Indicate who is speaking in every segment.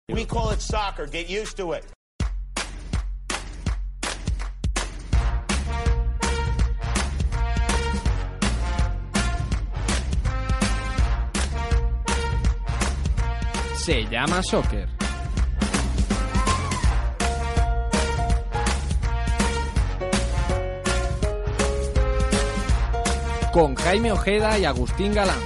Speaker 1: We call it soccer. Get used to it.
Speaker 2: Se llama soccer. Con Jaime Ojeda y Agustín Galán.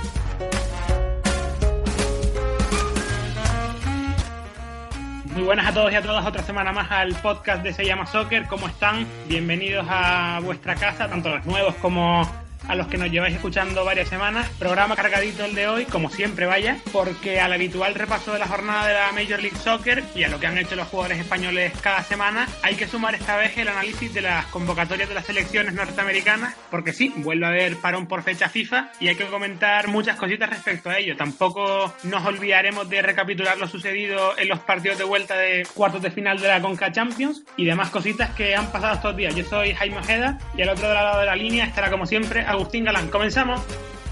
Speaker 3: Muy buenas a todos y a todas, otra semana más al podcast de Se llama Soccer. ¿Cómo están? Bienvenidos a vuestra casa, tanto los nuevos como a los que nos lleváis escuchando varias semanas. Programa cargadito el de hoy, como siempre, vaya, porque al habitual repaso de la jornada de la Major League Soccer y a lo que han hecho los jugadores españoles cada semana, hay que sumar esta vez el análisis de las convocatorias de las selecciones norteamericanas, porque sí, vuelve a haber parón por fecha FIFA y hay que comentar muchas cositas respecto a ello. Tampoco nos olvidaremos de recapitular lo sucedido en los partidos de vuelta de cuartos de final de la Conca Champions y demás cositas que han pasado estos días. Yo soy Jaime Ojeda y al otro lado de la línea estará, como siempre, Agustín Galán. Comenzamos.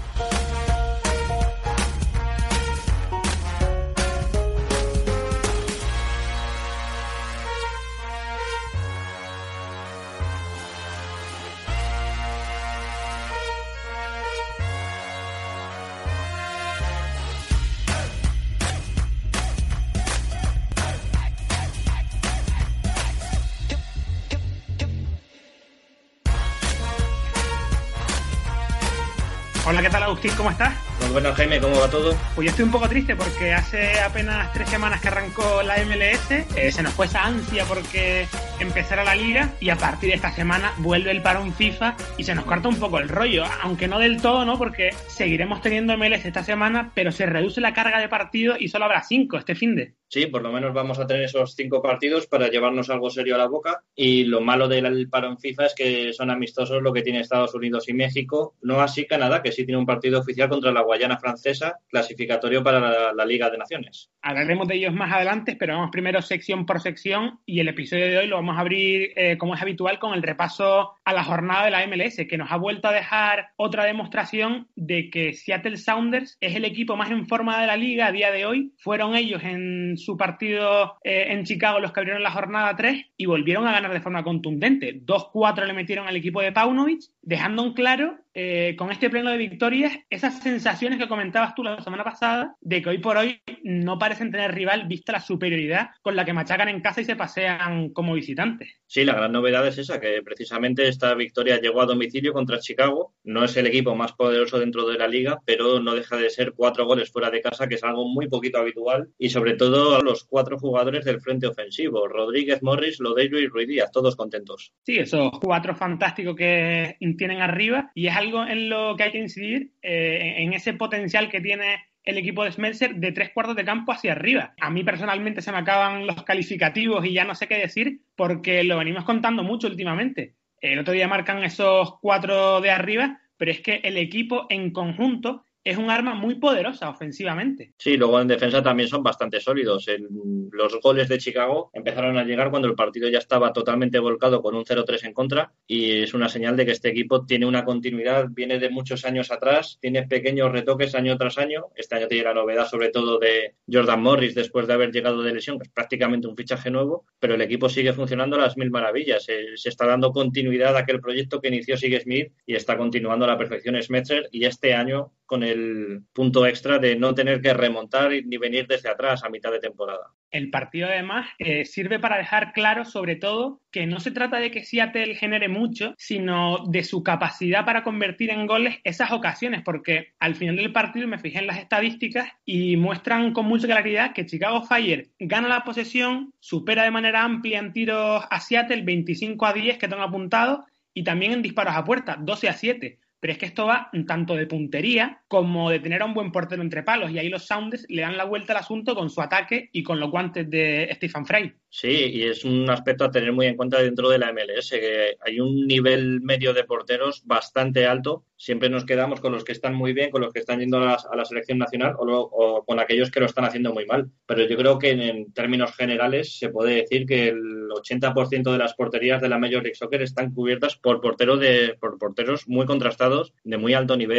Speaker 3: Hola, ¿qué tal, Agustín? ¿Cómo estás?
Speaker 4: Muy buenas, Jaime, ¿cómo va todo?
Speaker 3: Pues yo estoy un poco triste porque hace apenas 3 semanas que arrancó la MLS, se nos fue esa ansia porque empezara la liga y a partir de esta semana vuelve el parón FIFA y se nos corta un poco el rollo, aunque no del todo, ¿no? Porque seguiremos teniendo MLS esta semana, pero se reduce la carga de partidos y solo habrá 5 este finde.
Speaker 4: Sí, por lo menos vamos a tener esos 5 partidos para llevarnos algo serio a la boca, y lo malo del parón FIFA es que son amistosos lo que tiene Estados Unidos y México, no así Canadá, que sí tiene un partido oficial contra la Guayana Francesa, clasificatorio para la Liga de Naciones.
Speaker 3: Hablaremos de ellos más adelante, pero vamos primero sección por sección y el episodio de hoy lo vamos a abrir, como es habitual, con el repaso a la jornada de la MLS, que nos ha vuelto a dejar otra demostración de que Seattle Sounders es el equipo más en forma de la liga a día de hoy. Fueron ellos en su partido en Chicago los que abrieron la jornada 3 y volvieron a ganar de forma contundente. 2-4 le metieron al equipo de Paunovic, dejando en claro con este pleno de victorias esas sensaciones que comentabas tú la semana pasada de que hoy por hoy no parecen tener rival vista la superioridad con la que machacan en casa y se pasean como visitantes.
Speaker 4: Sí, la gran novedad es esa, que precisamente esta victoria llegó a domicilio contra Chicago. No es el equipo más poderoso dentro de la liga, pero no deja de ser 4 goles fuera de casa, que es algo muy poquito habitual, y sobre todo a los 4 jugadores del frente ofensivo, Rodríguez, Morris, Lodeiro y Ruiz Díaz, todos contentos.
Speaker 3: Sí, esos 4 fantásticos que tienen arriba, y es algo en lo que hay que incidir, en ese potencial que tiene el equipo de Schmelzer de 3 cuartos de campo hacia arriba. A mí personalmente se me acaban los calificativos y ya no sé qué decir porque lo venimos contando mucho últimamente. El otro día marcan esos 4 de arriba, pero es que el equipo en conjunto es un arma muy poderosa ofensivamente.
Speaker 4: Sí, luego en defensa también son bastante sólidos. Los goles de Chicago empezaron a llegar cuando el partido ya estaba totalmente volcado con un 0-3 en contra, y es una señal de que este equipo tiene una continuidad, viene de muchos años atrás, tiene pequeños retoques año tras año. Este año tiene la novedad sobre todo de Jordan Morris después de haber llegado de lesión, que es prácticamente un fichaje nuevo, pero el equipo sigue funcionando a las mil maravillas. Se está dando continuidad a aquel proyecto que inició Sig Smith y está continuando a la perfección Schmetzer, y este año con el punto extra de no tener que remontar ni venir desde atrás a mitad de temporada.
Speaker 3: El partido además sirve para dejar claro sobre todo que no se trata de que Seattle genere mucho, sino de su capacidad para convertir en goles esas ocasiones, porque al final del partido me fijé en las estadísticas y muestran con mucha claridad que Chicago Fire gana la posesión, supera de manera amplia en tiros a Seattle 25-10 que tengo apuntado, y también en disparos a puerta 12-7. Pero es que esto va tanto de puntería como de tener a un buen portero entre palos, y ahí los Sounders le dan la vuelta al asunto con su ataque y con los guantes de Stephen Frey.
Speaker 4: Sí, y es un aspecto a tener muy en cuenta dentro de la MLS, que hay un nivel medio de porteros bastante alto. Siempre nos quedamos con los que están muy bien, con los que están yendo a la selección nacional o con aquellos que lo están haciendo muy mal. Pero yo creo que en términos generales se puede decir que el 80% de las porterías de la Major League Soccer están cubiertas por porteros muy contrastados, de muy alto nivel,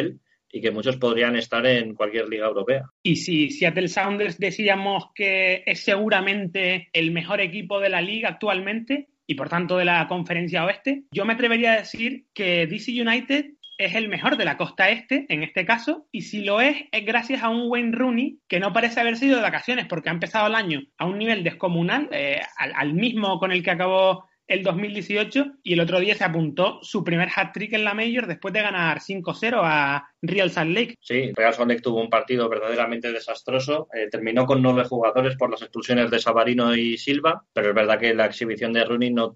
Speaker 4: y que muchos podrían estar en cualquier liga europea.
Speaker 3: Y si Seattle Sounders decíamos que es seguramente el mejor equipo de la liga actualmente y por tanto de la Conferencia Oeste, yo me atrevería a decir que DC United es el mejor de la costa este, en este caso, y si lo es gracias a un Wayne Rooney que no parece haber sido de vacaciones porque ha empezado el año a un nivel descomunal, al mismo con el que acabó el 2018, y el otro día se apuntó su primer hat-trick en la Major después de ganar 5-0 a Real Salt Lake.
Speaker 4: Sí, Real Salt Lake tuvo un partido verdaderamente desastroso. Terminó con 9 jugadores por las expulsiones de Savarino y Silva, pero es verdad que la exhibición de Rooney no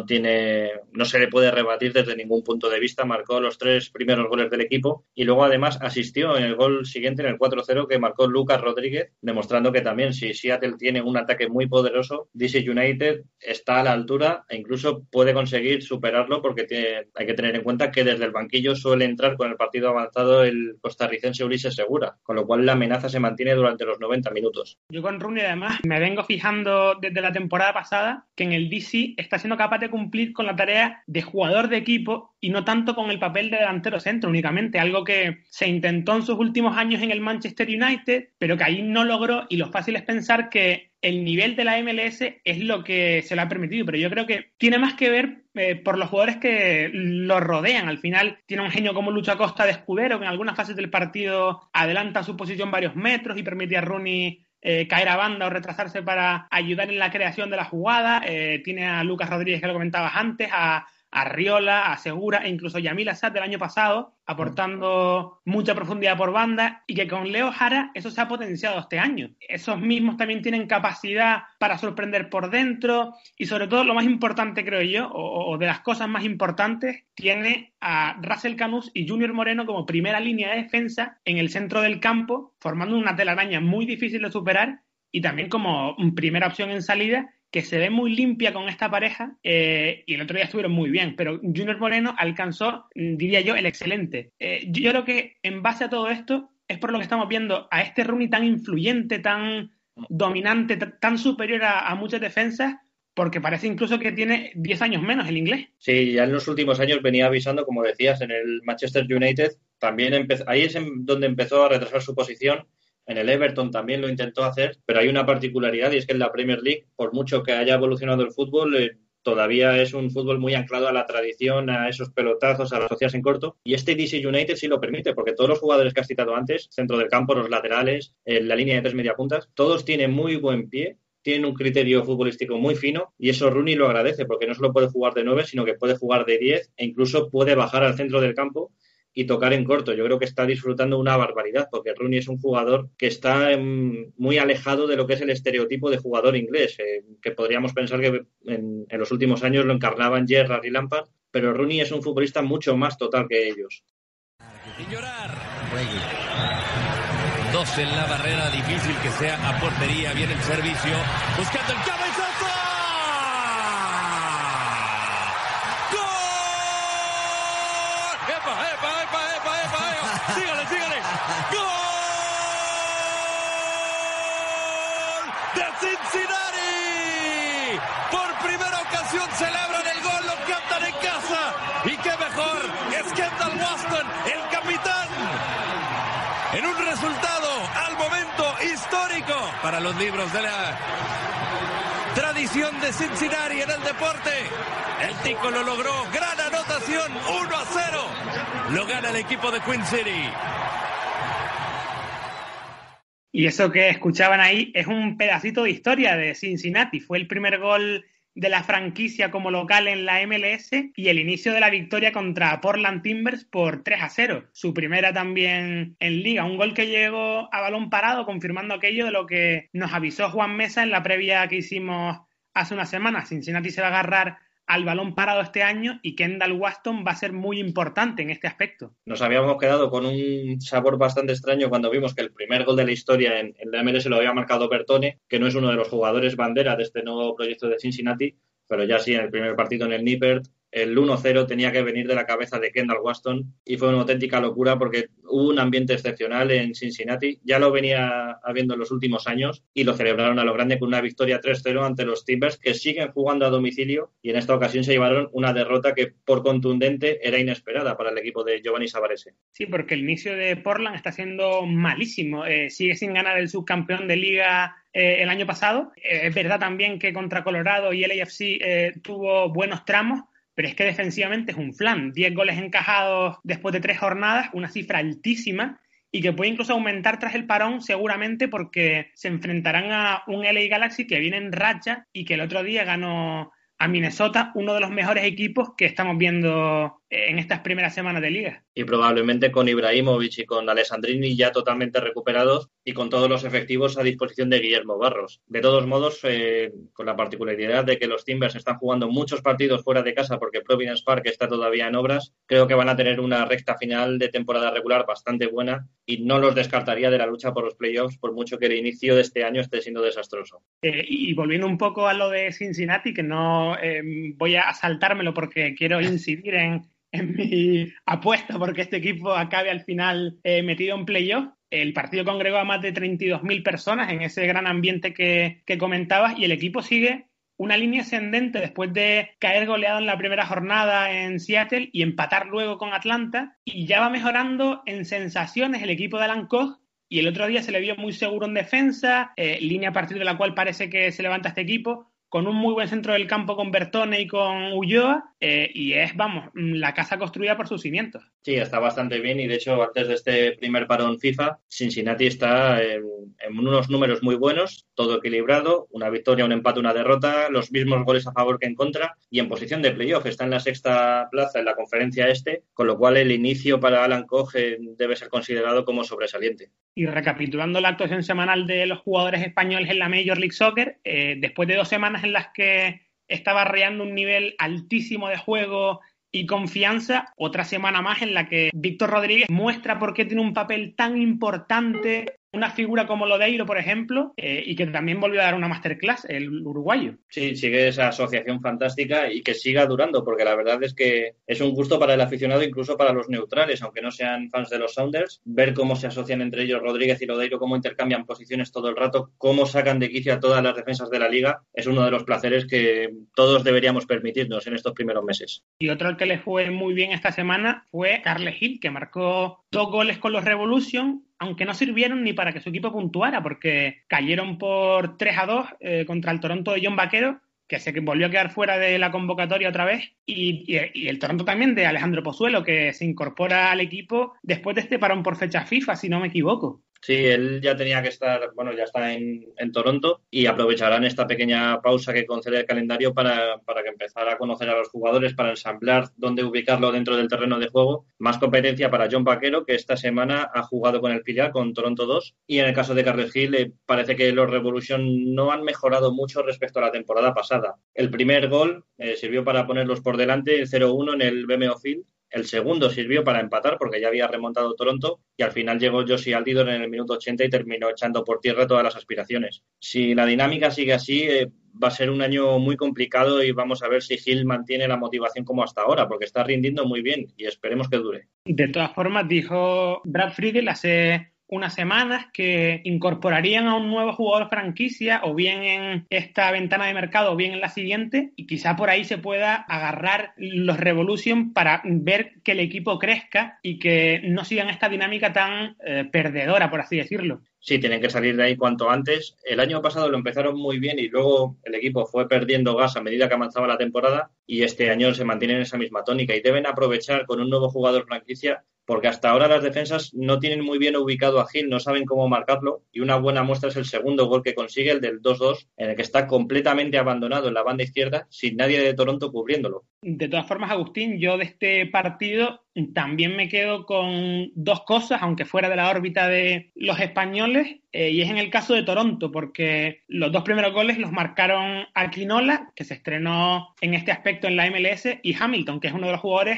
Speaker 4: se le puede rebatir desde ningún punto de vista. Marcó los 3 primeros goles del equipo y luego además asistió en el gol siguiente, en el 4-0, que marcó Lucas Rodríguez, demostrando que también si Seattle tiene un ataque muy poderoso, DC United está a la altura e incluso puede conseguir superarlo, porque hay que tener en cuenta que desde el banquillo suele entrar con el partido avanzado el costarricense Ulises Segura, con lo cual la amenaza se mantiene durante los 90 minutos.
Speaker 3: Yo con Rooney además me vengo fijando desde la temporada pasada que en el DC está siendo capaz de cumplir con la tarea de jugador de equipo y no tanto con el papel de delantero centro únicamente, algo que se intentó en sus últimos años en el Manchester United, pero que ahí no logró, y lo fácil es pensar que el nivel de la MLS es lo que se lo ha permitido, pero yo creo que tiene más que ver por los jugadores que lo rodean. Al final tiene un genio como Lucho Acosta de escudero, que en algunas fases del partido adelanta su posición varios metros y permite a Rooney caer a banda o retrasarse para ayudar en la creación de la jugada. Tiene a Lucas Rodríguez, que lo comentabas antes, a Riola, a Segura e incluso a Yamil Asad del año pasado, aportando mucha profundidad por banda, y que con Leo Jara eso se ha potenciado este año. Esos mismos también tienen capacidad para sorprender por dentro y sobre todo lo más importante, creo yo, o de las cosas más importantes, tiene a Russell Canús y Junior Moreno como primera línea de defensa en el centro del campo, formando una telaraña muy difícil de superar y también como primera opción en salida, que se ve muy limpia con esta pareja, y el otro día estuvieron muy bien, pero Junior Moreno alcanzó, diría yo, el excelente. Yo creo que en base a todo esto es por lo que estamos viendo a este Rooney tan influyente, tan dominante, tan superior a muchas defensas, porque parece incluso que tiene 10 años menos el inglés.
Speaker 4: Sí, ya en los últimos años venía avisando, como decías, en el Manchester United, también ahí es donde empezó a retrasar su posición. En el Everton también lo intentó hacer, pero hay una particularidad, y es que en la Premier League, por mucho que haya evolucionado el fútbol, todavía es un fútbol muy anclado a la tradición, a esos pelotazos, a las socias en corto, y este DC United sí lo permite, porque todos los jugadores que has citado antes, centro del campo, los laterales, la línea de 3 mediapuntas, todos tienen muy buen pie, tienen un criterio futbolístico muy fino, y eso Rooney lo agradece, porque no solo puede jugar de 9, sino que puede jugar de 10 e incluso puede bajar al centro del campo y tocar en corto. Yo creo que está disfrutando una barbaridad, porque Rooney es un jugador que está muy alejado de lo que es el estereotipo de jugador inglés, que podríamos pensar que en los últimos años lo encarnaban Gerrard y Lampard, pero Rooney es un futbolista mucho más total que ellos.
Speaker 5: Sin llorar. 2 en la barrera, difícil que sea a portería. Viene el servicio, buscando el cabezazo. Sígale. ¡Gol de Cincinnati! Por primera ocasión celebran el gol, lo cantan en casa. Y qué mejor, es Kendall Waston, el capitán. En un resultado, al momento, histórico para los libros de la tradición de Cincinnati en el deporte. El Tico lo logró, gran anotación, 1-0. Lo gana el equipo de Queen City.
Speaker 3: Y eso que escuchaban ahí es un pedacito de historia de Cincinnati. Fue el primer gol de la franquicia como local en la MLS y el inicio de la victoria contra Portland Timbers por 3-0. Su primera también en Liga. Un gol que llegó a balón parado, confirmando aquello de lo que nos avisó Juan Mesa en la previa que hicimos hace una semana. Cincinnati se va a agarrar al balón parado este año y Kendall Waston va a ser muy importante en este aspecto.
Speaker 4: Nos habíamos quedado con un sabor bastante extraño cuando vimos que el primer gol de la historia en la MLS lo había marcado Bertone, que no es uno de los jugadores bandera de este nuevo proyecto de Cincinnati, pero ya sí, en el primer partido en el Nippert el 1-0 tenía que venir de la cabeza de Kendall Waston y fue una auténtica locura porque hubo un ambiente excepcional en Cincinnati. Ya lo venía habiendo en los últimos años y lo celebraron a lo grande con una victoria 3-0 ante los Timbers, que siguen jugando a domicilio, y en esta ocasión se llevaron una derrota que por contundente era inesperada para el equipo de Giovanni Savarese.
Speaker 3: Sí, porque el inicio de Portland está siendo malísimo. Sigue sin ganar el subcampeón de liga el año pasado. Es verdad también que contra Colorado y LAFC tuvo buenos tramos, pero es que defensivamente es un flan. 10 goles encajados después de 3 jornadas, una cifra altísima y que puede incluso aumentar tras el parón seguramente, porque se enfrentarán a un LA Galaxy que viene en racha y que el otro día ganó a Minnesota, uno de los mejores equipos que estamos viendo en estas primeras semanas de liga.
Speaker 4: Y probablemente con Ibrahimovic y con Alessandrini ya totalmente recuperados y con todos los efectivos a disposición de Guillermo Barros. De todos modos, con la particularidad de que los Timbers están jugando muchos partidos fuera de casa porque Providence Park está todavía en obras, creo que van a tener una recta final de temporada regular bastante buena y no los descartaría de la lucha por los playoffs, por mucho que el inicio de este año esté siendo desastroso.
Speaker 3: Y volviendo un poco a lo de Cincinnati, que no voy a saltármelo porque quiero incidir en mi apuesta porque este equipo acabe al final metido en playoff. El partido congregó a más de 32.000 personas en ese gran ambiente que comentabas, y el equipo sigue una línea ascendente después de caer goleado en la primera jornada en Seattle y empatar luego con Atlanta, y ya va mejorando en sensaciones el equipo de Alan Koch, y el otro día se le vio muy seguro en defensa, línea a partir de la cual parece que se levanta este equipo, con un muy buen centro del campo con Bertone y con Ulloa, y es, la casa construida por sus cimientos.
Speaker 4: Sí, está bastante bien, y de hecho antes de este primer parón FIFA, Cincinnati está en unos números muy buenos, todo equilibrado, una victoria, un empate, una derrota, los mismos goles a favor que en contra, y en posición de playoff, está en la 6ª plaza en la conferencia este, con lo cual el inicio para Alan Koch debe ser considerado como sobresaliente.
Speaker 3: Y recapitulando la actuación semanal de los jugadores españoles en la Major League Soccer, después de 2 semanas en las que estaba rayando un nivel altísimo de juego y confianza, otra semana más en la que Víctor Rodríguez muestra por qué tiene un papel tan importante una figura como Lodeiro, por ejemplo, y que también volvió a dar una masterclass, el uruguayo.
Speaker 4: Sí, sigue esa asociación fantástica y que siga durando, porque la verdad es que es un gusto para el aficionado, incluso para los neutrales, aunque no sean fans de los Sounders, ver cómo se asocian entre ellos Rodríguez y Lodeiro, cómo intercambian posiciones todo el rato, cómo sacan de quicio a todas las defensas de la liga. Es uno de los placeres que todos deberíamos permitirnos en estos primeros meses.
Speaker 3: Y otro al que le fue muy bien esta semana fue Carles Gil, que marcó 2 goles con los Revolution, aunque no sirvieron ni para que su equipo puntuara, porque cayeron por 3-2 contra el Toronto de John Vaquero, que se volvió a quedar fuera de la convocatoria otra vez, y el Toronto también de Alejandro Pozuelo, que se incorpora al equipo después de este parón por fecha FIFA, si no me equivoco.
Speaker 4: Sí, él ya tenía que estar, ya está en Toronto, y aprovecharán esta pequeña pausa que concede el calendario para que empezara a conocer a los jugadores, para ensamblar dónde ubicarlo dentro del terreno de juego. Más competencia para John Vaquero, que esta semana ha jugado con el filial, con Toronto 2, y en el caso de Carles Gil parece que los Revolution no han mejorado mucho respecto a la temporada pasada. El primer gol sirvió para ponerlos por delante, 0-1 en el BMO Field. El segundo sirvió para empatar porque ya había remontado Toronto, y al final llegó Josie Altidore en el minuto 80 y terminó echando por tierra todas las aspiraciones. Si la dinámica sigue así, va a ser un año muy complicado, y vamos a ver si Gil mantiene la motivación como hasta ahora, porque está rindiendo muy bien y esperemos que dure.
Speaker 3: De todas formas, dijo Brad Friedel hace unas semanas que incorporarían a un nuevo jugador franquicia, o bien en esta ventana de mercado o bien en la siguiente, y quizá por ahí se pueda agarrar los Revolution para ver que el equipo crezca y que no sigan esta dinámica tan perdedora, por así decirlo.
Speaker 4: Sí, tienen que salir de ahí cuanto antes. El año pasado lo empezaron muy bien y luego el equipo fue perdiendo gas a medida que avanzaba la temporada, y este año se mantienen en esa misma tónica y deben aprovechar con un nuevo jugador franquicia, porque hasta ahora las defensas no tienen muy bien ubicado a Gil, no saben cómo marcarlo, y una buena muestra es el segundo gol que consigue, el del 2-2, en el que está completamente abandonado en la banda izquierda, sin nadie de Toronto cubriéndolo.
Speaker 3: De todas formas, Agustín, yo de este partido también me quedo con 2 cosas, aunque fuera de la órbita de los españoles, y es en el caso de Toronto, porque los 2 primeros goles los marcaron Aquinola, que se estrenó en este aspecto en la MLS, y Hamilton, que es uno de los jugadores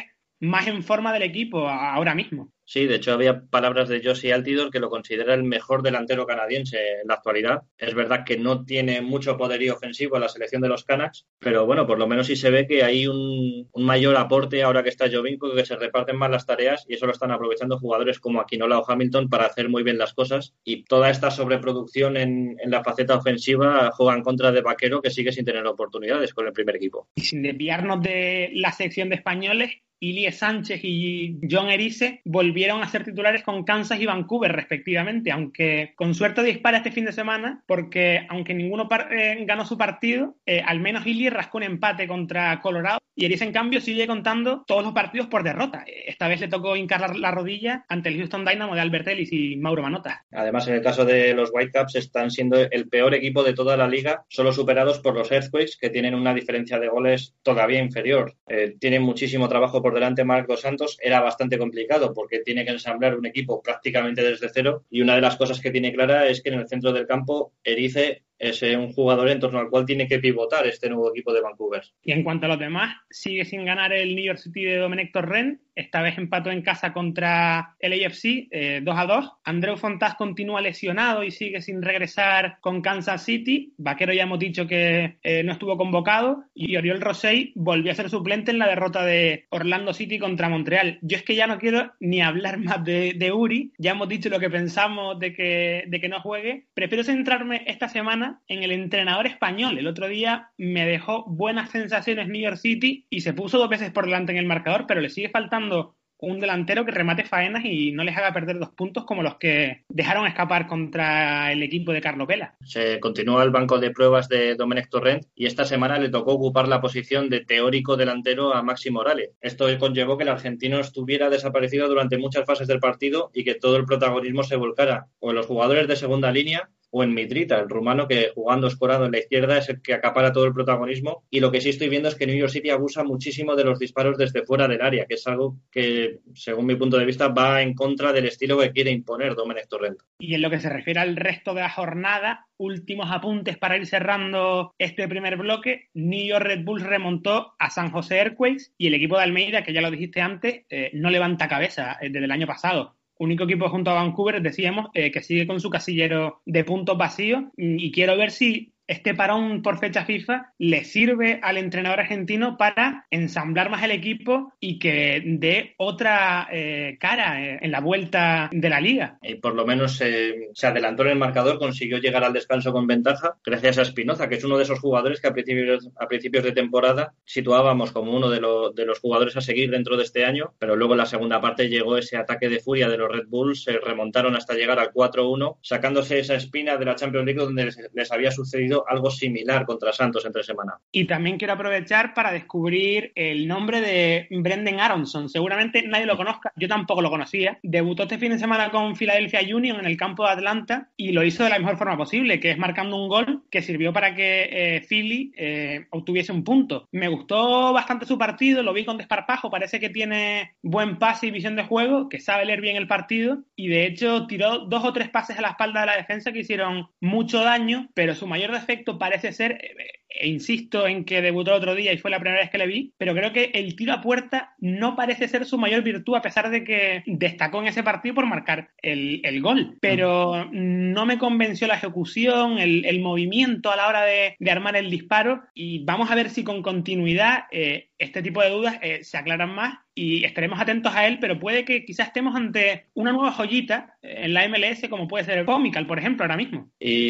Speaker 3: más en forma del equipo ahora mismo.
Speaker 4: Sí, de hecho había palabras de Josie Altidore que lo considera el mejor delantero canadiense en la actualidad. Es verdad que no tiene mucho poderío ofensivo en la selección de los Canucks, pero bueno, por lo menos sí se ve que hay un mayor aporte ahora que está Giovinco, que se reparten más las tareas y eso lo están aprovechando jugadores como Aquinola o Hamilton para hacer muy bien las cosas. Y toda esta sobreproducción en la faceta ofensiva juega en contra de Vaquero, que sigue sin tener oportunidades con el primer equipo.
Speaker 3: Y sin desviarnos de la sección de españoles, Ilie Sánchez y John Erice volvieron a ser titulares con Kansas y Vancouver respectivamente, aunque con suerte dispara este fin de semana, porque aunque ninguno ganó su partido, al menos Ilie rascó un empate contra Colorado y Erice en cambio sigue contando todos los partidos por derrota. Esta vez le tocó hincar la rodilla ante el Houston Dynamo de Albert Ellis y Mauro Manotas.
Speaker 4: Además, en el caso de los Whitecaps están siendo el peor equipo de toda la liga, solo superados por los Earthquakes, que tienen una diferencia de goles todavía inferior. Tienen muchísimo trabajo por delante Marc Dos Santos. Era bastante complicado porque tiene que ensamblar un equipo prácticamente desde cero y una de las cosas que tiene clara es que en el centro del campo Erice es un jugador en torno al cual tiene que pivotar este nuevo equipo de Vancouver.
Speaker 3: Y en cuanto a los demás, sigue sin ganar el New York City de Domènec Torrent. Esta vez empató en casa contra el AFC 2-2. Andreu Fontàs continúa lesionado y sigue sin regresar con Kansas City. Vaquero ya hemos dicho que no estuvo convocado. Y Oriol Rosell volvió a ser suplente en la derrota de Orlando City contra Montreal. Yo es que ya no quiero ni hablar más de Uri. Ya hemos dicho lo que pensamos de que no juegue. Prefiero centrarme esta semana en el entrenador español. El otro día me dejó buenas sensaciones New York City y se puso 2 veces por delante en el marcador, pero le sigue faltando un delantero que remate faenas y no les haga perder 2 puntos como los que dejaron escapar contra el equipo de Carlos Vela.
Speaker 4: Se continúa el banco de pruebas de Domènec Torrent y esta semana le tocó ocupar la posición de teórico delantero a Maxi Morales. Esto conllevó que el argentino estuviera desaparecido durante muchas fases del partido y que todo el protagonismo se volcara o en los jugadores de segunda línea o en Mitrita, el rumano que jugando escorado en la izquierda es el que acapara todo el protagonismo. Y lo que sí estoy viendo es que New York City abusa muchísimo de los disparos desde fuera del área, que es algo que, según mi punto de vista, va en contra del estilo que quiere imponer Domènec Torrent.
Speaker 3: Y en lo que se refiere al resto de la jornada, últimos apuntes para ir cerrando este primer bloque. New York Red Bulls remontó a San José Earthquakes y el equipo de Almeida, que ya lo dijiste antes, no levanta cabeza desde el año pasado. Único equipo junto a Vancouver, decíamos, que sigue con su casillero de puntos vacíos y quiero ver si este parón por fecha FIFA le sirve al entrenador argentino para ensamblar más el equipo y que dé otra cara en la vuelta de la liga.
Speaker 4: Y por lo menos se adelantó en el marcador, consiguió llegar al descanso con ventaja gracias a Espinoza, que es uno de esos jugadores que a principios de temporada situábamos como uno de los jugadores a seguir dentro de este año, pero luego en la segunda parte llegó ese ataque de furia de los Red Bulls, se remontaron hasta llegar al 4-1, sacándose esa espina de la Champions League donde les había sucedido algo similar contra Santos entre semana.
Speaker 3: Y también quiero aprovechar para descubrir el nombre de Brendan Aronson. Seguramente nadie lo conozca, yo tampoco lo conocía. Debutó este fin de semana con Philadelphia Union en el campo de Atlanta y lo hizo de la mejor forma posible, que es marcando un gol que sirvió para que Philly obtuviese un punto. Me gustó bastante su partido, lo vi con desparpajo, parece que tiene buen pase y visión de juego, que sabe leer bien el partido y de hecho tiró 2 o 3 pases a la espalda de la defensa que hicieron mucho daño, pero su mayor defecto parece ser, e insisto en que debutó el otro día y fue la primera vez que le vi, pero creo que el tiro a puerta no parece ser su mayor virtud, a pesar de que destacó en ese partido por marcar el gol, pero no me convenció la ejecución, el movimiento a la hora de armar el disparo y vamos a ver si con continuidad este tipo de dudas se aclaran más y estaremos atentos a él, pero puede que quizás estemos ante una nueva joyita en la MLS como puede ser el Comical, por ejemplo, ahora mismo.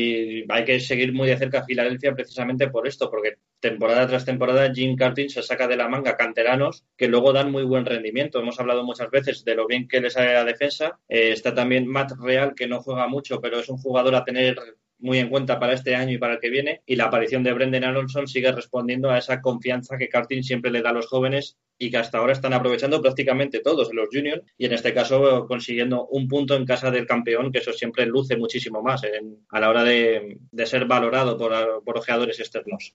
Speaker 4: Y hay que seguir muy de cerca a Filadelfia precisamente por esto, porque temporada tras temporada Jim Curtin se saca de la manga canteranos que luego dan muy buen rendimiento. Hemos hablado muchas veces de lo bien que le sale la defensa. Está también Matt Real, que no juega mucho, pero es un jugador a tener muy en cuenta para este año y para el que viene, y la aparición de Brendan Aronson sigue respondiendo a esa confianza que Curtin siempre le da a los jóvenes y que hasta ahora están aprovechando prácticamente todos en los juniors y en este caso consiguiendo un punto en casa del campeón, que eso siempre luce muchísimo más a la hora de ser valorado por ojeadores externos.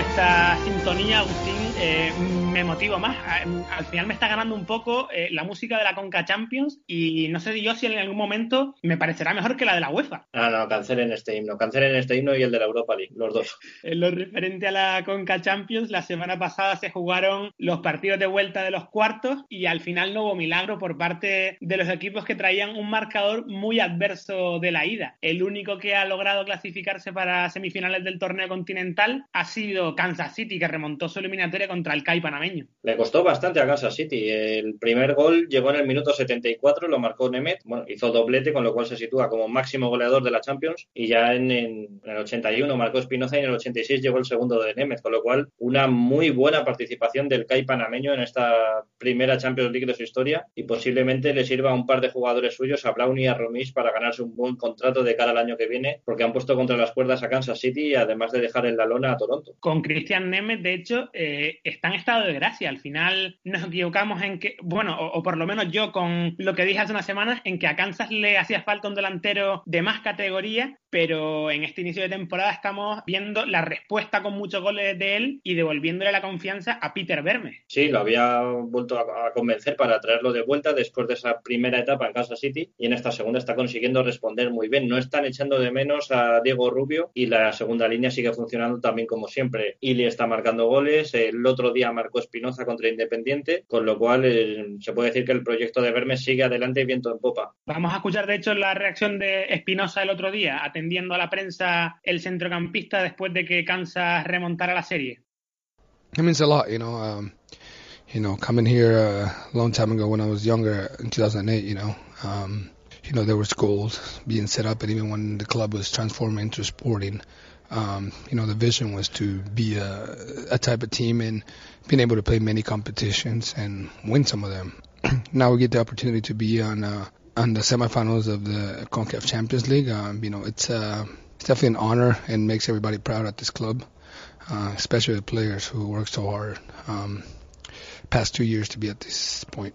Speaker 3: esta sintonía, Agustín, me motivo más. Al final me está ganando un poco la música de la Conca Champions y no sé yo si en algún momento me parecerá mejor que la de la UEFA.
Speaker 4: No, cancelen este himno y el de la Europa League, los dos.
Speaker 3: En lo referente a la Conca Champions, la semana pasada se jugaron los partidos de vuelta de los cuartos y al final no hubo milagro por parte de los equipos que traían un marcador muy adverso de la ida. El único que ha logrado clasificarse para semifinales del torneo continental ha sido Kansas City, que remontó su eliminatoria contra el CAI panameño.
Speaker 4: Le costó bastante a Kansas City. El primer gol llegó en el minuto 74, lo marcó Nemeth, hizo doblete, con lo cual se sitúa como máximo goleador de la Champions, y ya en el 81 marcó Espinoza y en el 86 llegó el segundo de Nemeth, con lo cual una muy buena participación del CAI panameño en esta primera Champions League de su historia, y posiblemente le sirva a un par de jugadores suyos, a Brown y a Romish, para ganarse un buen contrato de cara al año que viene, porque han puesto contra las cuerdas a Kansas City, además de dejar en la lona a Toronto.
Speaker 3: Con Christian Nemeth, de hecho, está en estado de gracia. Al final nos equivocamos en que, o por lo menos yo con lo que dije hace unas semanas, en que a Kansas le hacía falta un delantero de más categoría, pero en este inicio de temporada estamos viendo la respuesta con muchos goles de él y devolviéndole la confianza a Peter Vermes.
Speaker 4: Sí, lo había vuelto a convencer para traerlo de vuelta después de esa primera etapa en Kansas City, y en esta segunda está consiguiendo responder muy bien. No están echando de menos a Diego Rubio y la segunda línea sigue funcionando también como siempre. Ili está marcando goles, el otro día marcó Espinoza contra Independiente, con lo cual se puede decir que el proyecto de Vermes sigue adelante y viento en popa.
Speaker 3: Vamos a escuchar de hecho la reacción de Espinoza el otro día, atendiendo a la prensa, el centrocampista, después de que Kansas remontara la serie.
Speaker 6: It means a lot, coming here a long time ago when I was younger in 2008, there was goals being set up, and even when the club was transforming into sporting, the vision was to be a type of team and being able to play many competitions and win some of them. Now we get the opportunity to be on the semifinals of the CONCACAF Champions League. It's definitely an honor and makes everybody proud at this club, especially the players who work so hard past 2 years to be at this point.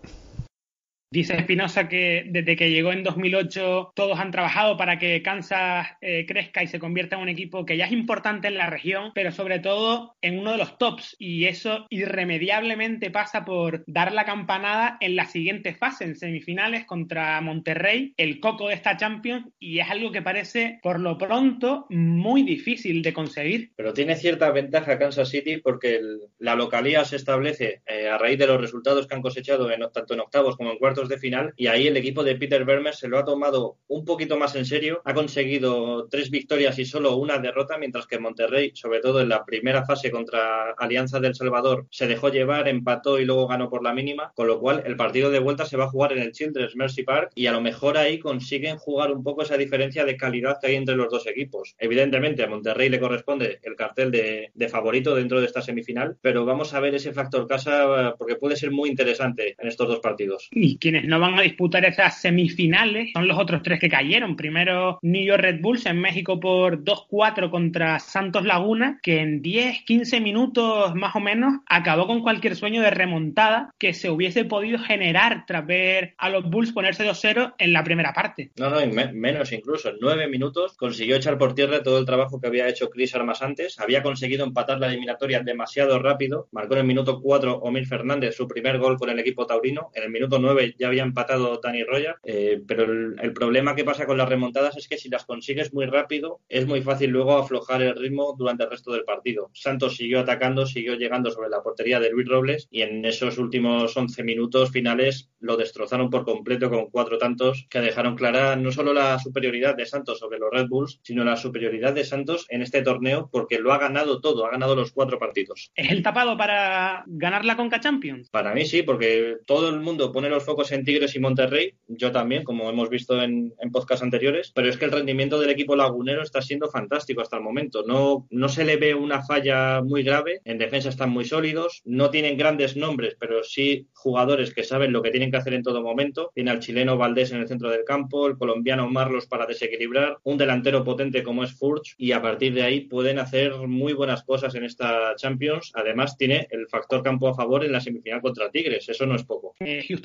Speaker 3: Dice Espinoza que desde que llegó en 2008 todos han trabajado para que Kansas crezca y se convierta en un equipo que ya es importante en la región, pero sobre todo en uno de los tops, y eso irremediablemente pasa por dar la campanada en la siguiente fase, en semifinales contra Monterrey, el coco de esta Champions, y es algo que parece por lo pronto muy difícil de conseguir.
Speaker 4: Pero tiene cierta ventaja Kansas City porque la localía se establece a raíz de los resultados que han cosechado tanto en octavos como en cuartos de final, y ahí el equipo de Peter Vermes se lo ha tomado un poquito más en serio, ha conseguido 3 victorias y solo una derrota, mientras que Monterrey, sobre todo en la primera fase contra Alianza del Salvador, se dejó llevar, empató y luego ganó por la mínima, con lo cual el partido de vuelta se va a jugar en el Children's Mercy Park, y a lo mejor ahí consiguen jugar un poco esa diferencia de calidad que hay entre los dos equipos. Evidentemente a Monterrey le corresponde el cartel de favorito dentro de esta semifinal, pero vamos a ver ese factor casa porque puede ser muy interesante en estos dos partidos.
Speaker 3: Y quienes no van a disputar esas semifinales son los otros 3 que cayeron. Primero, New York Red Bulls en México por 2-4 contra Santos Laguna, que en 10-15 minutos más o menos acabó con cualquier sueño de remontada que se hubiese podido generar tras ver a los Bulls ponerse 2-0 en la primera parte.
Speaker 4: No, y menos incluso. En 9 minutos consiguió echar por tierra todo el trabajo que había hecho Chris Armas antes. Había conseguido empatar la eliminatoria demasiado rápido. Marcó en el minuto 4 Omir Fernández su primer gol con el equipo taurino. En el minuto 9 ya había empatado Dani Roya, pero el problema que pasa con las remontadas es que si las consigues muy rápido es muy fácil luego aflojar el ritmo durante el resto del partido. Santos siguió atacando, siguió llegando sobre la portería de Luis Robles, y en esos últimos 11 minutos finales lo destrozaron por completo con 4 tantos que dejaron clara no solo la superioridad de Santos sobre los Red Bulls, sino la superioridad de Santos en este torneo, porque lo ha ganado todo, ha ganado los 4 partidos.
Speaker 3: ¿Es el tapado para ganar la Conca Champions?
Speaker 4: Para mí sí, porque todo el mundo pone los focos en Tigres y Monterrey, yo también, como hemos visto en podcasts anteriores, pero es que el rendimiento del equipo lagunero está siendo fantástico hasta el momento. No se le ve una falla muy grave, en defensa están muy sólidos, no tienen grandes nombres, pero sí jugadores que saben lo que tienen que hacer en todo momento. Tiene al chileno Valdés en el centro del campo, el colombiano Marlos para desequilibrar, un delantero potente como es Furch, y a partir de ahí pueden hacer muy buenas cosas en esta Champions. Además tiene el factor campo a favor en la semifinal contra Tigres, eso no es poco.
Speaker 3: Houston Dynamo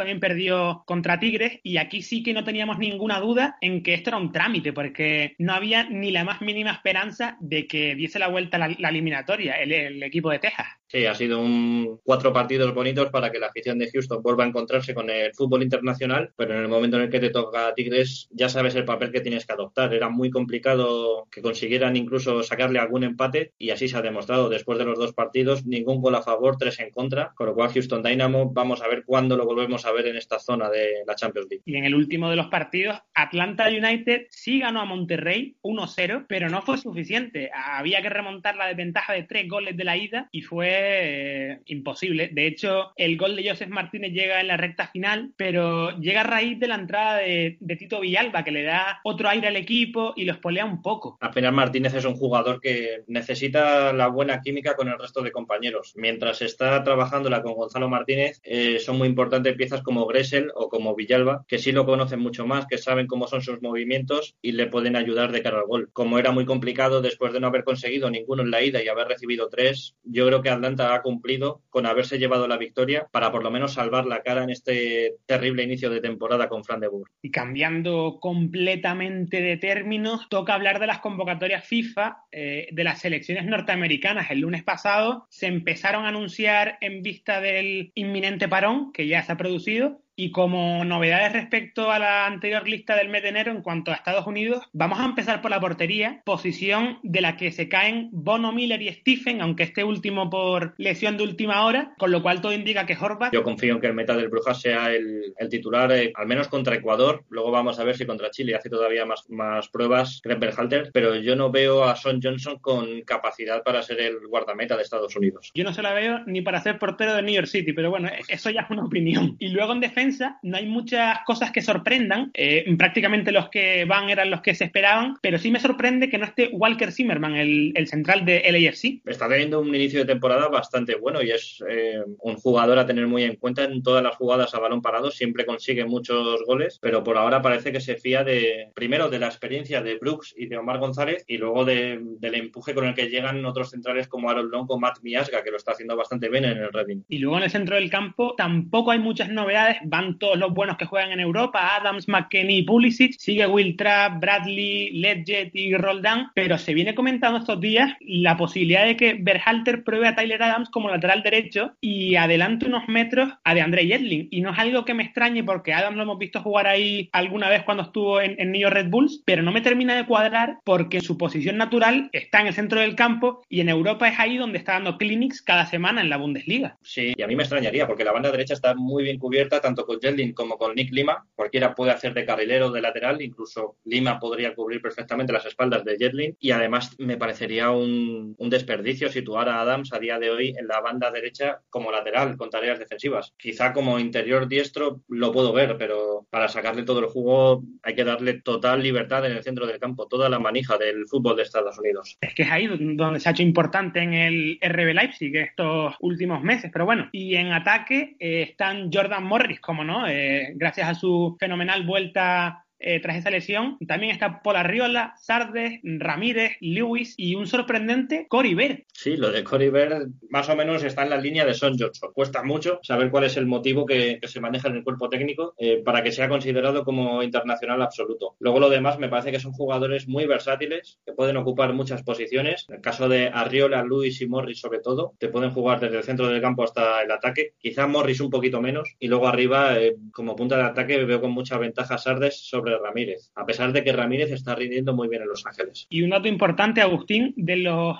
Speaker 3: también perdió contra Tigres, y aquí sí que no teníamos ninguna duda en que esto era un trámite, porque no había ni la más mínima esperanza de que diese la vuelta la eliminatoria el equipo de Texas.
Speaker 4: Sí, ha sido 4 partidos bonitos para que la afición de Houston vuelva a encontrarse con el fútbol internacional, pero en el momento en el que te toca a Tigres ya sabes el papel que tienes que adoptar. Era muy complicado que consiguieran incluso sacarle algún empate, y así se ha demostrado. Después de los 2 partidos, ningún gol a favor, 3 en contra, con lo cual Houston Dynamo, vamos a ver cuándo lo volvemos a ver en esta zona de la Champions League.
Speaker 3: Y en el último de los partidos, Atlanta United sí ganó a Monterrey 1-0, pero no fue suficiente. Había que remontar la desventaja de 3 goles de la ida y fue imposible. De hecho, el gol de Joseph Martínez llega en la recta final, pero llega a raíz de la entrada de Tito Villalba, que le da otro aire al equipo y lo espolea un poco.
Speaker 4: Apenas Martínez es un jugador que necesita la buena química con el resto de compañeros. Mientras está trabajándola con Gonzalo Martínez, son muy importantes piezas como Gressel o como Villalba, que sí lo conocen mucho más, que saben cómo son sus movimientos y le pueden ayudar de cara al gol. Como era muy complicado después de no haber conseguido ninguno en la ida y haber recibido 3, yo creo que Atlanta ha cumplido con haberse llevado la victoria para por lo menos salvar la cara en este terrible inicio de temporada con Fran de Boer.
Speaker 3: Y cambiando completamente de términos, toca hablar de las convocatorias FIFA de las selecciones norteamericanas. El lunes pasado se empezaron a anunciar en vista del inminente parón que ya se ha producido. Y como novedades respecto a la anterior lista del mes de enero en cuanto a Estados Unidos, vamos a empezar por la portería, posición de la que se caen Bono, Miller y Stephen, aunque este último por lesión de última hora, con lo cual todo indica que Horvath.
Speaker 4: Yo confío en que el meta del Brujas sea el titular, al menos contra Ecuador. Luego vamos a ver si contra Chile hace todavía más pruebas Greg Berhalter, pero yo no veo a Son Johnson con capacidad para ser el guardameta de Estados Unidos.
Speaker 3: Yo no se la veo ni para ser portero de New York City, pero bueno, eso ya es una opinión. Y luego en defensa no hay muchas cosas que sorprendan, prácticamente los que van eran los que se esperaban, pero sí me sorprende que no esté Walker Zimmerman, el central de LAFC.
Speaker 4: Está teniendo un inicio de temporada bastante bueno y es un jugador a tener muy en cuenta en todas las jugadas a balón parado, siempre consigue muchos goles, pero por ahora parece que se fía primero de la experiencia de Brooks y de Omar González, y luego del empuje con el que llegan otros centrales como Aaron Long o Matt Miazga, que lo está haciendo bastante bien en el Reading.
Speaker 3: Y luego en el centro del campo tampoco hay muchas novedades, van todos los buenos que juegan en Europa, Adams, McKennie y Pulisic, sigue Will Trapp, Bradley, Ledgett y Roldán, pero se viene comentando estos días la posibilidad de que Berhalter pruebe a Tyler Adams como lateral derecho y adelante unos metros a DeAndre Yedlin, y no es algo que me extrañe porque Adams lo hemos visto jugar ahí alguna vez cuando estuvo en New York Red Bulls, pero no me termina de cuadrar porque su posición natural está en el centro del campo y en Europa es ahí donde está dando clinics cada semana en la Bundesliga.
Speaker 4: Sí, y a mí me extrañaría porque la banda derecha está muy bien cubierta tanto con Yedlin como con Nick Lima. Cualquiera puede hacer de carrilero o de lateral, incluso Lima podría cubrir perfectamente las espaldas de Yedlin, y además me parecería un desperdicio situar a Adams a día de hoy en la banda derecha como lateral con tareas defensivas. Quizá como interior diestro lo puedo ver, pero para sacarle todo el jugo hay que darle total libertad en el centro del campo, toda la manija del fútbol de Estados Unidos.
Speaker 3: Es que es ahí donde se ha hecho importante en el RB Leipzig estos últimos meses, pero bueno. Y en ataque están Jordan Morris, como no, gracias a su fenomenal vuelta tras esa lesión. También está Paul Arriola, Sardes, Ramírez, Lewis y un sorprendente Corey Bird.
Speaker 4: Sí, lo de Corey Bird más o menos está en la línea de Son Johnson. Cuesta mucho saber cuál es el motivo que se maneja en el cuerpo técnico para que sea considerado como internacional absoluto. Luego lo demás me parece que son jugadores muy versátiles, que pueden ocupar muchas posiciones. En el caso de Arriola, Lewis y Morris sobre todo, te pueden jugar desde el centro del campo hasta el ataque. Quizá Morris un poquito menos, y luego arriba como punta de ataque veo con mucha ventaja a Sardes sobre Ramírez, a pesar de que Ramírez está rindiendo muy bien en Los Ángeles.
Speaker 3: Y un dato importante, Agustín, de los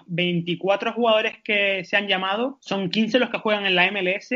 Speaker 3: 24 jugadores que se han llamado, son 15 los que juegan en la MLS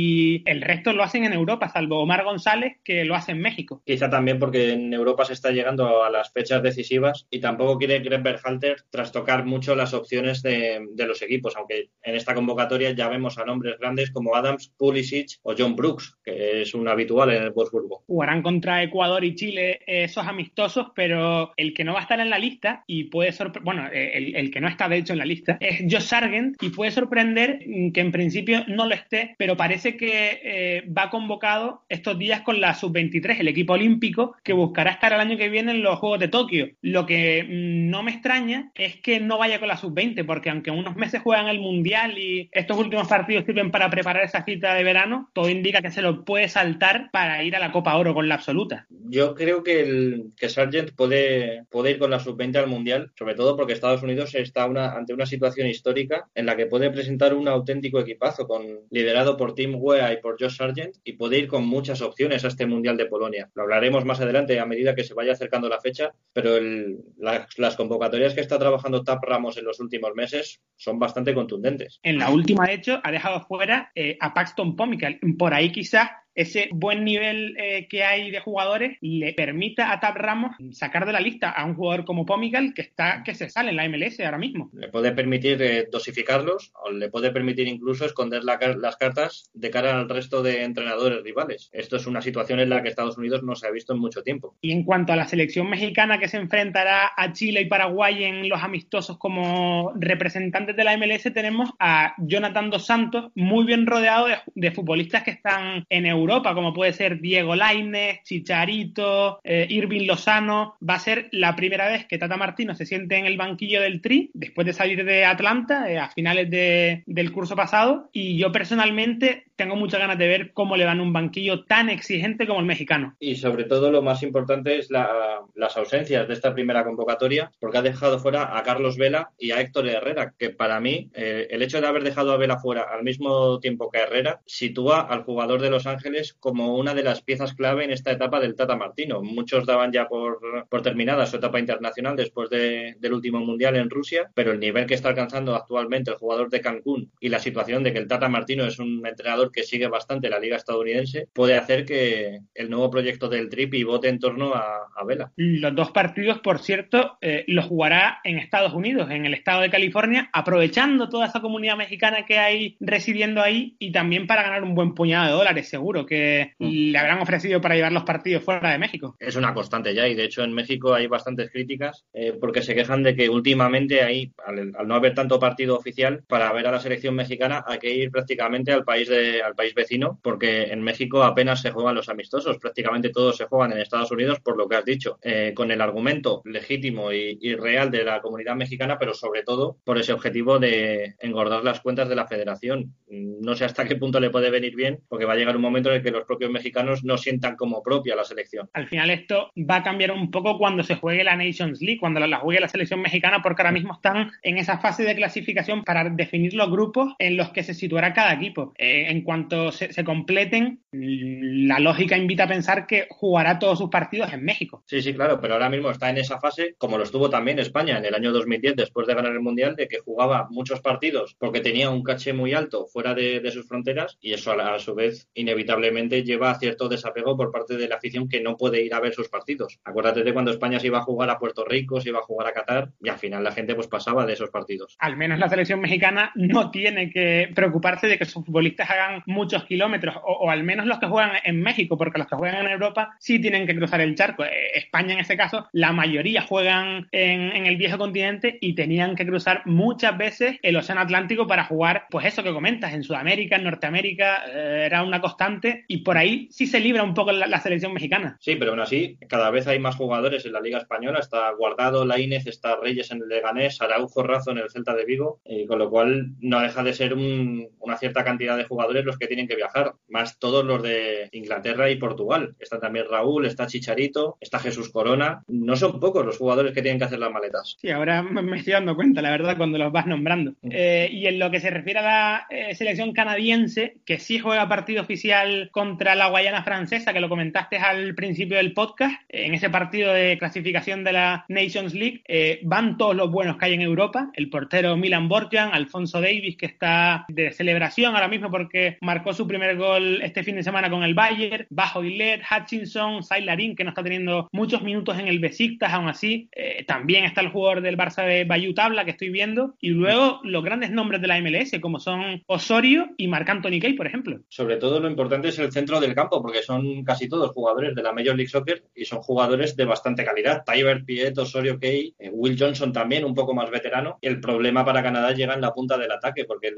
Speaker 3: y el resto lo hacen en Europa, salvo Omar González, que lo hace en México.
Speaker 4: Quizá también porque en Europa se está llegando a las fechas decisivas y tampoco quiere Greg Berhalter trastocar mucho las opciones de los equipos, aunque en esta convocatoria ya vemos a nombres grandes como Adams, Pulisic o John Brooks, que es un habitual en el Wolfsburgo.
Speaker 3: Jugarán contra Ecuador y Chile esos amistosos, pero el que no va a estar en la lista y puede el que no está de hecho en la lista es Josh Sargent, y puede sorprender que en principio no lo esté, pero parece que va convocado estos días con la Sub-23, el equipo olímpico, que buscará estar el año que viene en los Juegos de Tokio. Lo que no me extraña es que no vaya con la Sub-20, porque aunque unos meses juegan el Mundial y estos últimos partidos sirven para preparar esa cita de verano, todo indica que se lo puede saltar para ir a la Copa Oro con la absoluta.
Speaker 4: Yo creo que Sargent puede ir con la Sub-20 al Mundial, sobre todo porque Estados Unidos está ante una situación histórica en la que puede presentar un auténtico equipazo liderado por Tim Weah y por Josh Sargent, y puede ir con muchas opciones a este Mundial de Polonia. Lo hablaremos más adelante a medida que se vaya acercando la fecha, pero las convocatorias que está trabajando Tab Ramos en los últimos meses son bastante contundentes.
Speaker 3: En la última, de hecho, ha dejado fuera a Paxton Pomykal. Por ahí quizás ese buen nivel que hay de jugadores le permita a Tab Ramos sacar de la lista a un jugador como Pomykal que se sale en la MLS ahora mismo.
Speaker 4: Le puede permitir dosificarlos, o le puede permitir incluso esconder las cartas de cara al resto de entrenadores rivales. Esto es una situación en la que Estados Unidos no se ha visto en mucho tiempo.
Speaker 3: Y en cuanto a la selección mexicana, que se enfrentará a Chile y Paraguay en los amistosos como representantes de la MLS, tenemos a Jonathan Dos Santos, muy bien rodeado de futbolistas que están en Europa, como puede ser Diego Lainez, Chicharito, Irving Lozano. Va a ser la primera vez que Tata Martino se siente en el banquillo del Tri después de salir de Atlanta a finales del curso pasado, y yo personalmente tengo muchas ganas de ver cómo le dan un banquillo tan exigente como el mexicano.
Speaker 4: Y sobre todo lo más importante es las ausencias de esta primera convocatoria, porque ha dejado fuera a Carlos Vela y a Héctor Herrera, que para mí el hecho de haber dejado a Vela fuera al mismo tiempo que a Herrera sitúa al jugador de Los Ángeles como una de las piezas clave en esta etapa del Tata Martino. Muchos daban ya por terminada su etapa internacional después del último Mundial en Rusia, pero el nivel que está alcanzando actualmente el jugador de Cancún y la situación de que el Tata Martino es un entrenador que sigue bastante la liga estadounidense puede hacer que el nuevo proyecto del Tri pivote en torno a Vela.
Speaker 3: Los dos partidos, por cierto, los jugará en Estados Unidos, en el estado de California, aprovechando toda esa comunidad mexicana que hay residiendo ahí, y también para ganar un buen puñado de dólares, seguro, que le habrán ofrecido para llevar los partidos fuera de México.
Speaker 4: Es una constante ya, y de hecho en México hay bastantes críticas porque se quejan de que últimamente al no haber tanto partido oficial, para ver a la selección mexicana hay que ir prácticamente al país vecino, porque en México apenas se juegan los amistosos, prácticamente todos se juegan en Estados Unidos, por lo que has dicho, con el argumento legítimo y real de la comunidad mexicana, pero sobre todo por ese objetivo de engordar las cuentas de la federación. No sé hasta qué punto le puede venir bien, porque va a llegar un momento en el que los propios mexicanos no sientan como propia la selección.
Speaker 3: Al final esto va a cambiar un poco cuando se juegue la Nations League, cuando la juegue la selección mexicana, porque ahora mismo están en esa fase de clasificación para definir los grupos en los que se situará cada equipo. En cuanto se completen, la lógica invita a pensar que jugará todos sus partidos en México.
Speaker 4: Sí, claro, pero ahora mismo está en esa fase, como lo estuvo también España en el año 2010, después de ganar el Mundial, de que jugaba muchos partidos porque tenía un caché muy alto fuera de sus fronteras, y eso a su vez inevitablemente lleva a cierto desapego por parte de la afición, que no puede ir a ver sus partidos. Acuérdate de cuando España se iba a jugar a Puerto Rico, se iba a jugar a Qatar, y al final la gente pues pasaba de esos partidos.
Speaker 3: Al menos la selección mexicana no tiene que preocuparse de que sus futbolistas hagan muchos kilómetros, o al menos los que juegan en México, porque los que juegan en Europa sí tienen que cruzar el charco. España, en ese caso, la mayoría juegan en el viejo continente y tenían que cruzar muchas veces el Océano Atlántico para jugar, pues eso que comentas, en Sudamérica, en Norteamérica, era una constante, y por ahí sí se libra un poco la selección mexicana.
Speaker 4: Sí, pero aún así, cada vez hay más jugadores en la Liga Española. Está Guardado, Lainez, está Reyes en el Leganés, Araujo, Razo en el Celta de Vigo, y con lo cual no deja de ser una cierta cantidad de jugadores los que tienen que viajar, más todos los de Inglaterra y Portugal. Está también Raúl, está Chicharito, está Jesús Corona. No son pocos los jugadores que tienen que hacer las maletas.
Speaker 3: Sí, ahora me estoy dando cuenta, la verdad, cuando los vas nombrando. Y en lo que se refiere a la selección canadiense, que sí juega partido oficial contra la Guayana Francesa, que lo comentaste al principio del podcast, en ese partido de clasificación de la Nations League, van todos los buenos que hay en Europa. El portero Milan Borjan, Alfonso Davies, que está de celebración ahora mismo porque marcó su primer gol este fin de semana con el Bayern, Bajo Illet, Hutchinson, Sailarín, que no está teniendo muchos minutos en el Besiktas, aún así. También está el jugador del Barça de Bayou Tabla, que estoy viendo, y luego los grandes nombres de la MLS, como son Osorio y Marc Anthony Kaye, por ejemplo.
Speaker 4: Sobre todo lo importante es el centro del campo, porque son casi todos jugadores de la Major League Soccer y son jugadores de bastante calidad. Tyler Piet, Osorio Key, Will Johnson también, un poco más veterano. El problema para Canadá llega en la punta del ataque, porque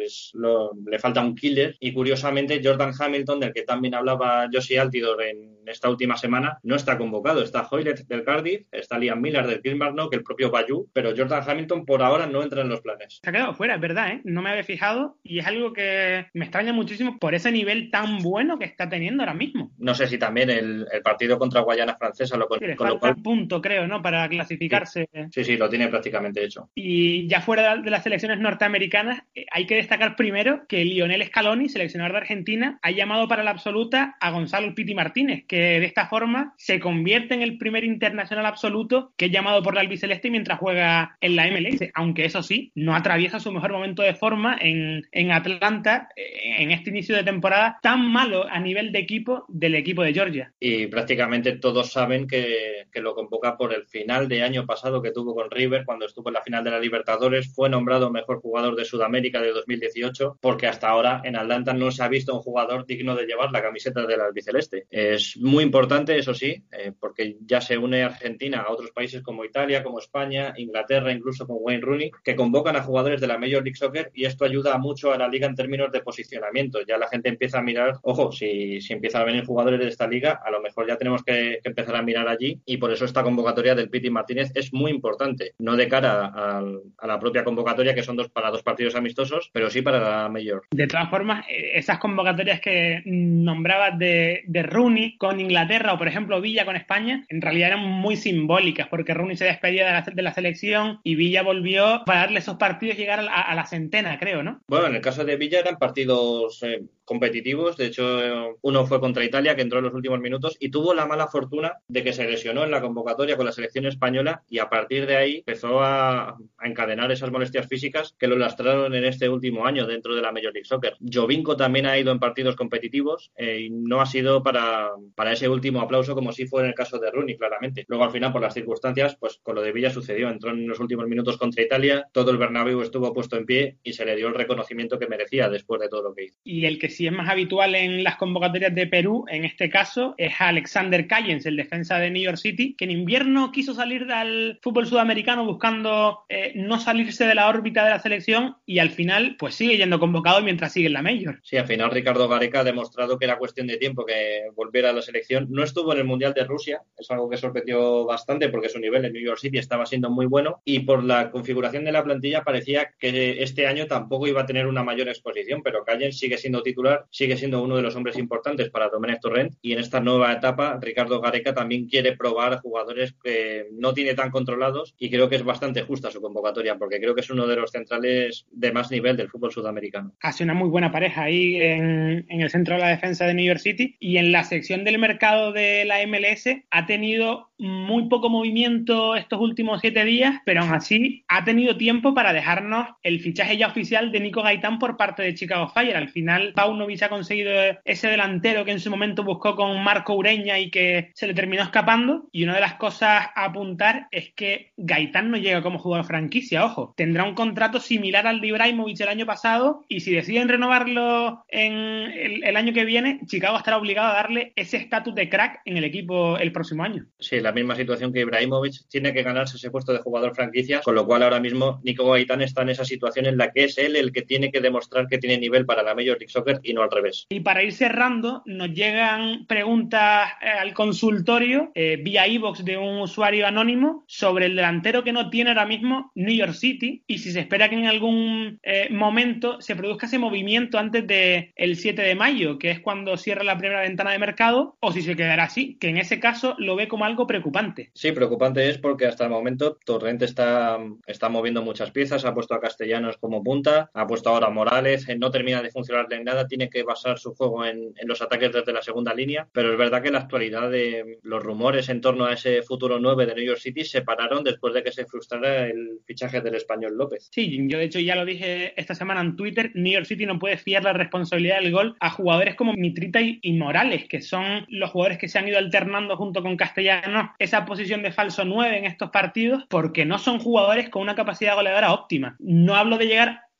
Speaker 4: le falta un killer. Y curiosamente, Jordan Hamilton, del que también hablaba Josie Altidore en esta última semana, no está convocado. Está Hoylett del Cardiff, está Liam Miller del Kilmarnock, el propio Bayou, pero Jordan Hamilton por ahora no entra en los planes.
Speaker 3: Se ha quedado fuera, es verdad, ¿eh? No me había fijado y es algo que me extraña muchísimo por ese nivel tan bueno que está teniendo ahora mismo.
Speaker 4: No sé si también el partido contra Guayana Francesa lo
Speaker 3: le falta un punto, creo, ¿no? Para clasificarse.
Speaker 4: Sí, lo tiene prácticamente hecho.
Speaker 3: Y ya fuera de las selecciones norteamericanas, hay que destacar primero que Lionel Scaloni, seleccionador de Argentina, ha llamado para la absoluta a Gonzalo El Piti Martínez, que de esta forma se convierte en el primer internacional absoluto que es llamado por la albiceleste mientras juega en la MLS, aunque eso sí, no atraviesa su mejor momento de forma en Atlanta en este inicio de temporada tan malo a nivel de equipo del equipo de Georgia.
Speaker 4: Y prácticamente todos saben que lo convoca por el final de año pasado que tuvo con River cuando estuvo en la final de la Libertadores. Fue nombrado mejor jugador de Sudamérica de 2018 porque hasta ahora en Atlanta no se ha visto un jugador digno de llevar la camiseta del albiceleste. Es muy importante, eso sí, porque ya se une Argentina a otros países como Italia, como España, Inglaterra, incluso con Wayne Rooney, que convocan a jugadores de la Major League Soccer y esto ayuda mucho a la liga en términos de posicionamiento. Ya la gente empieza a mirar, ojo, si empiezan a venir jugadores de esta liga, a lo mejor ya tenemos que empezar a mirar allí y por eso esta convocatoria del Piti Martínez es muy importante, no de cara a la propia convocatoria que son para dos partidos amistosos, pero sí para la Major.
Speaker 3: De todas formas, esas convocatorias que nombrabas de Rooney con Inglaterra o por ejemplo Villa con España, en realidad eran muy simbólicas porque Rooney se despedía de la selección y Villa volvió para darle esos partidos y llegar a la centena, creo, ¿no?
Speaker 4: Bueno, en el caso de Villa eran partidos competitivos, de hecho uno fue contra Italia que entró en los últimos minutos y tuvo la mala fortuna de que se lesionó en la convocatoria con la selección española y a partir de ahí empezó a encadenar esas molestias físicas que lo lastraron en este último año dentro de la Major League Soccer. Jovinko también ha ido en partidos competitivos y no ha sido para ese último aplauso como sí fue en el caso de Rooney, claramente. Luego al final por las circunstancias, pues con lo de Villa sucedió, entró en los últimos minutos contra Italia, todo el Bernabéu estuvo puesto en pie y se le dio el reconocimiento que merecía después de todo lo que hizo.
Speaker 3: Y el que sí es más habitual en las convocatorias de Perú, en este caso, es Alexander Callens, el defensa de New York City, que en invierno quiso salir del fútbol sudamericano buscando no salirse de la órbita de la selección y al final pues sigue yendo convocado mientras sigue en la Major.
Speaker 4: Sí, al final Ricardo Gareca ha demostrado que era cuestión de tiempo que volviera a la selección. No estuvo en el Mundial de Rusia, es algo que sorprendió bastante porque su nivel en New York City estaba siendo muy bueno y por la configuración de la plantilla parecía que este año tampoco iba a tener una mayor exposición, pero Callens sigue siendo titular, sigue siendo uno de los hombres importantes para Domenech Torrent y en esta nueva etapa Ricardo Gareca también quiere probar jugadores que no tiene tan controlados y creo que es bastante justa su convocatoria porque creo que es uno de los centrales de más nivel del fútbol sudamericano.
Speaker 3: Hace una muy buena pareja ahí en el centro de la defensa de New York City y en la sección del mercado de la MLS ha tenido muy poco movimiento estos últimos 7 días, pero aún así ha tenido tiempo para dejarnos el fichaje ya oficial de Nico Gaitán por parte de Chicago Fire. Al final Paunovic ha conseguido ese delantero que en su momento buscó con Marco Ureña y que se le terminó escapando y una de las cosas a apuntar es que Gaitán no llega como jugador franquicia, ojo, tendrá un contrato similar al de Ibrahimovic el año pasado y si deciden renovarlo en el año que viene, Chicago estará obligado a darle ese estatus de crack en el equipo el próximo año.
Speaker 4: Sí, la misma situación que Ibrahimovic, tiene que ganarse ese puesto de jugador franquicia, con lo cual ahora mismo Nico Gaitán está en esa situación en la que es él el que tiene que demostrar que tiene nivel para la Major League Soccer y no al revés.
Speaker 3: Y para ir cerrando, nos llegan preguntas al consultorio vía iVoox de un usuario anónimo sobre el delantero que no tiene ahora mismo New York City y si se espera que en algún momento se produzca ese movimiento antes del 7 de mayo, que es cuando cierra la primera ventana de mercado, o si se quedará así, que en ese caso lo ve como algo preocupante.
Speaker 4: Sí, preocupante es porque hasta el momento Torrent está moviendo muchas piezas, ha puesto a Castellanos como punta, ha puesto ahora a Morales, no termina de funcionarle en nada, tiene que basar su juego en los ataques desde la segunda línea, pero es verdad que en la actualidad de los rumores en torno a ese futuro 9 de New York City se pararon después de que se frustrara el fichaje del español López.
Speaker 3: Sí, yo de hecho ya lo dije esta semana en Twitter, New York City no puede fiar la responsabilidad del gol a jugadores como Mitrita y Morales, que son los jugadores que se han ido alternando junto con Castellanos esa posición de falso 9 en estos partidos, porque no son jugadores con una capacidad goleadora óptima. No hablo de llegar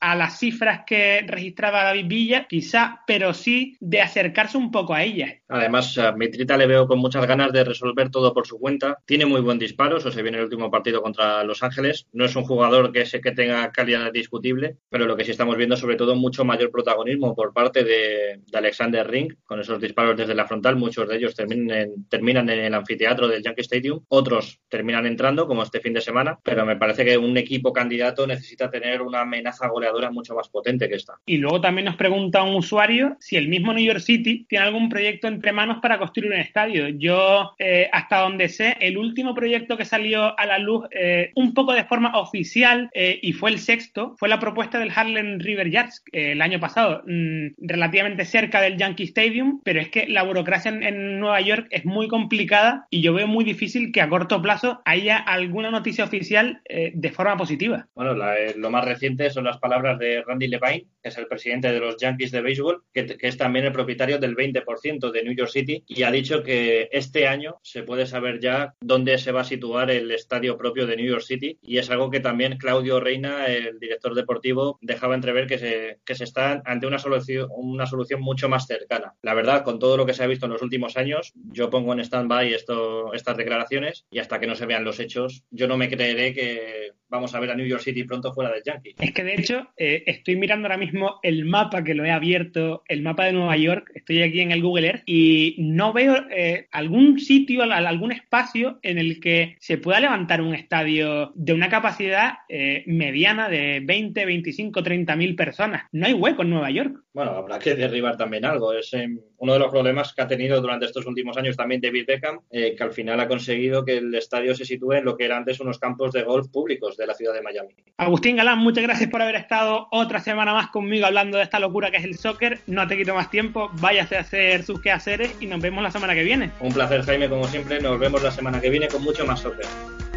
Speaker 3: a las cifras que registraba David Villa, quizá, pero sí de acercarse un poco a ellas.
Speaker 4: Además, a Mitrita le veo con muchas ganas de resolver todo por su cuenta. Tiene muy buen disparo, eso se vio en el último partido contra Los Ángeles. No es un jugador que tenga calidad discutible, pero lo que sí estamos viendo sobre todo mucho mayor protagonismo por parte de Alexander Ring, con esos disparos desde la frontal. Muchos de ellos terminan en el anfiteatro del Yankee Stadium, otros terminan entrando, como este fin de semana, pero me parece que un equipo candidato necesita tener una amenaza goleadora mucho más potente que esta.
Speaker 3: Y luego también nos pregunta un usuario si el mismo New York City tiene algún proyecto entre manos para construir un estadio. Yo, hasta donde sé, el último proyecto que salió a la luz un poco de forma oficial y fue el sexto, fue la propuesta del Harlem River Yards el año pasado, relativamente cerca del Yankee Stadium, pero es que la burocracia en Nueva York es muy complicada y yo veo muy difícil que a corto plazo haya alguna noticia oficial de forma positiva.
Speaker 4: Bueno, lo más reciente son las palabras de Randy Levine, que es el presidente de los Yankees de béisbol, que es también el propietario del 20% de New York City, y ha dicho que este año se puede saber ya dónde se va a situar el estadio propio de New York City, y es algo que también Claudio Reina, el director deportivo, dejaba entrever que se está ante una solución mucho más cercana. La verdad, con todo lo que se ha visto en los últimos años, yo pongo en stand-by estas declaraciones, y hasta que no se vean los hechos, yo no me creeré que vamos a ver a New York City pronto fuera del Yankee.
Speaker 3: Es que de hecho estoy mirando ahora mismo el mapa que lo he abierto, el mapa de Nueva York, estoy aquí en el Google Earth y no veo algún sitio, algún espacio en el que se pueda levantar un estadio de una capacidad mediana de 20, 25, 30.000 personas. No hay hueco en Nueva York.
Speaker 4: Bueno, habrá que derribar también algo. Es uno de los problemas que ha tenido durante estos últimos años también David Beckham, que al final ha conseguido que el estadio se sitúe en lo que eran antes unos campos de golf públicos de la ciudad de Miami.
Speaker 3: Agustín Galán, muchas gracias por haber estado otra semana más conmigo hablando de esta locura que es el soccer. No te quito más tiempo, váyase a hacer sus quehaceres y nos vemos la semana que viene.
Speaker 4: Un placer, Jaime, como siempre. Nos vemos la semana que viene con mucho más soccer.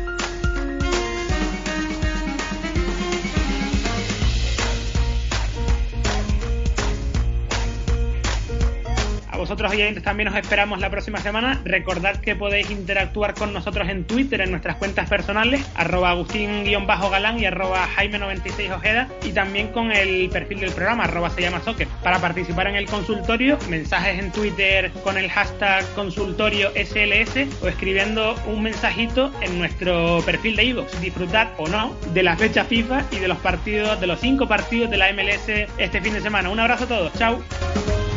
Speaker 3: A vosotros, oyentes, también os esperamos la próxima semana. Recordad que podéis interactuar con nosotros en Twitter, en nuestras cuentas personales, @Agustín_Galán y @Jaime96Ojeda, y también con el perfil del programa, @se llama soccer. Para participar en el consultorio, mensajes en Twitter con el hashtag consultorio SLS o escribiendo un mensajito en nuestro perfil de iVoox. Disfrutad o no de la fecha FIFA y de los 5 partidos de la MLS este fin de semana. Un abrazo a todos, chao.